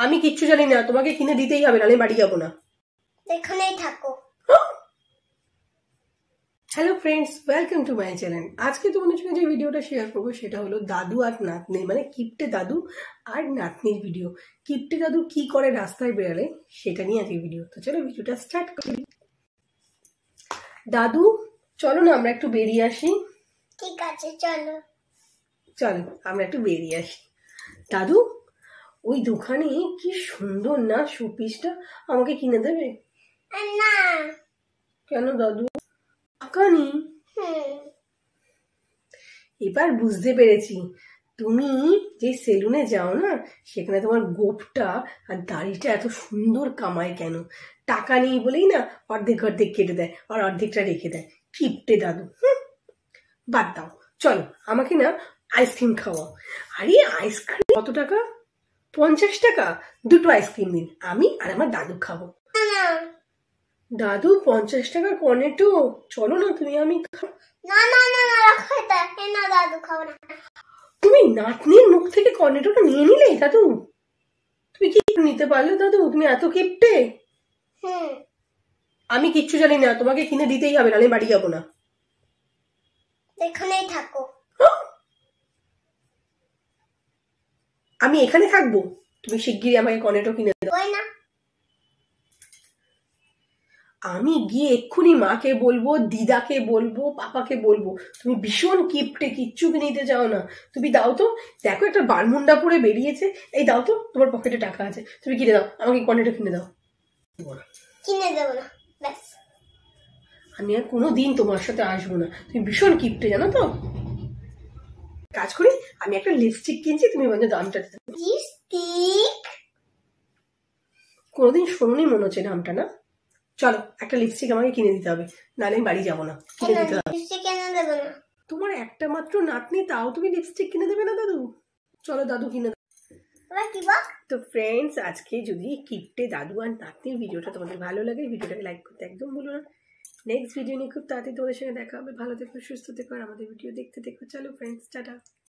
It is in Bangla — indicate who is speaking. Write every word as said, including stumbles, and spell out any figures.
Speaker 1: আমি কিচ্ছু জানি না, তোমাকে কিনে দিতেই হবে, নালে বাড়ি যাবো না।
Speaker 2: এখানেই থাকো।
Speaker 1: Hello friends, welcome to my channel. আজকে তোমাদের সঙ্গে যে ভিডিওটা শেয়ার করবো সেটা হলো দাদু আর নাতনির, মানে কিপ্টে দাদু আর নাতনির ভিডিও। কিপ্টে দাদু কি করে রাস্তায় বেরালে সেটা নিয়ে আজকে ভিডিও। তো চলো ভিডিওটা স্টার্ট করি। দাদু চলো না আমরা একটু বেরিয়ে আসি।
Speaker 2: ঠিক আছে চলো।
Speaker 1: চলো আমরা একটু বেরিয়ে আসি। দাদু ওই দোকানে কি সুন্দর না শোপিসটা, আমাকে কিনে দেবে?
Speaker 2: না।
Speaker 1: কেন দাদু? টাকা নেই? এবার বুঝতে পেরেছি, তুমি যে সেলুনে যাও না সেখানে তোমার গোপটা আর দাড়িটা এত সুন্দর কামায় কেন? টাকা নেই বলেই না অর্ধেক অর্ধেক কেটে দেয় আর অর্ধেকটা রেখে দেয়। কিপটে দাদু। বাদ দাও, চলো আমাকে না আইসক্রিম খাওয়াও। আরে আইসক্রিম কত টাকা? পঞ্চাশ টাকা। দুটো আইসক্রিম দিন, আমি আর আমার দাদু খাবো। দাদু পঞ্চাশ টাকা কর্নেটো, চলো না তুমি আমি।
Speaker 2: না না না না রাখো এটা, না দাদু খাও না।
Speaker 1: তুমি নাতনির মুখ থেকে কর্নেটোটা নিয়ে নিলে দাদু? তুমি কি নিতে পারলে দাদু? তুমি এত কিপটে।
Speaker 2: হুম
Speaker 1: আমি কিচ্ছু জানি না, তোমাকে কিনে দিতেই হবে, নালে বাড়ি যাবো না।
Speaker 2: এখানেই থাকো।
Speaker 1: আমি এখানে থাকবো? তুমি শিগগিরই আমাকে কর্নেটো কিনে দাও।
Speaker 2: না
Speaker 1: আমি গিয়ে এক্ষুনি মাকে বলবো, দিদাকে বলবো, পাপাকে বলবো তুমি ভীষণ কিপটে, কিচ্ছু কিনতে চাও না। তুমি দাও তো, দেখো একটা বারমুন্ডা পরে বেরিয়েছে, এই দাও তো, তোমার পকেটে টাকা আছে, তুমি কিনে দাও, আমাকে কর্নেটো কিনে দাও।
Speaker 2: কিনে দেবো না, ব্যাস।
Speaker 1: আমি আর কোনো দিন তোমার সাথে আসবো না, তুমি ভীষণ কিপটে জানো তো। কাজ করি, আমি একটা লিপস্টিক কিনছি, তুমি বলছো দামটা।
Speaker 2: লিপস্টিক?
Speaker 1: কোনোদিন শোনোনি মনে হচ্ছে নামটা, না? চলো একটা লিপস্টিক আমাকে কিনে দিতে হবে, নাহলে আমি বাড়ি যাবো না। কিনে দিতে হবে।
Speaker 2: লিপস্টিক কিনে দেবো না।
Speaker 1: তোমার একটা মাত্র নাতনি, তাও তুমি লিপস্টিক কিনে দেবে না দাদু? চলো দাদু কিনে দেবে। তো ফ্রেন্ডস, আজকে যদি কিপটে দাদু আর নাতনির ভিডিওটা তোমাদের ভালো লাগে, ভিডিওটাকে লাইক করতে একদম ভুলো না। নেক্সট ভিডিও নিয়ে খুব তাড়াতাড়ি তোমাদের সঙ্গে দেখা হবে। ভালো থেকো, সুস্থ থেকো আর আমাদের ভিডিও দেখতে থেকো। চলো ফ্রেন্ডস, টাটা।